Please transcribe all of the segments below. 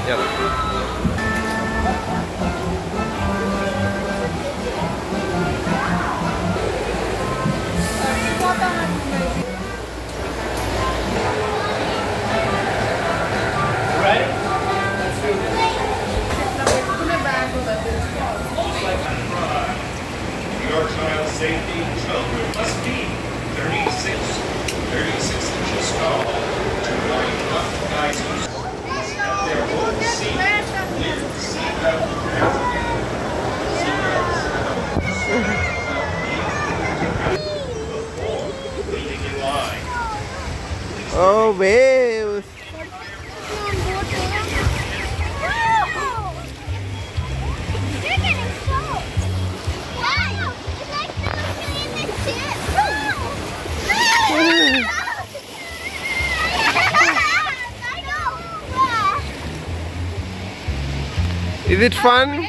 Child safety, children must be 36 inches tall to wearing enough guidance at their own seat with seatbelt before waiting in line. Oh, waves! Is it fun?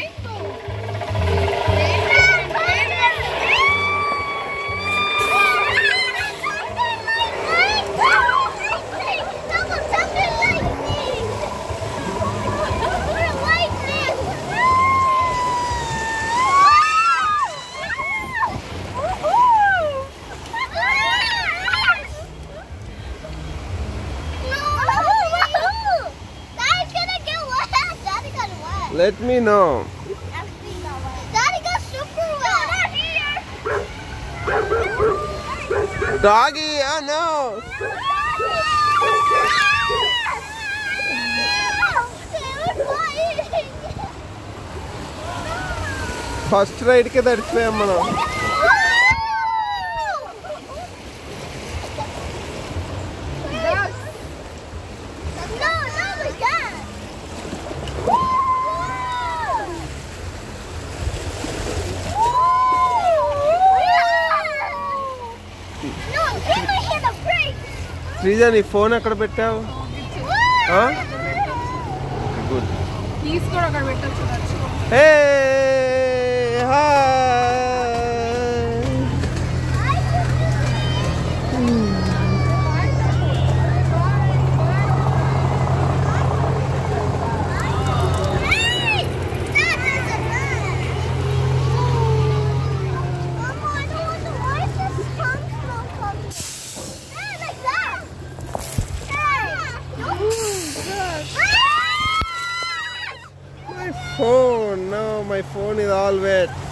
Let me know. Daddy got super wet. Doggy, oh no. First ride ke tadipayam manam. Srija, నీ phone ఎక్కడ పెట్టావు? Good. తీసుకో అక్కడ పెట్టొచ్చు. Hey hi. My phone, no, my phone is all wet.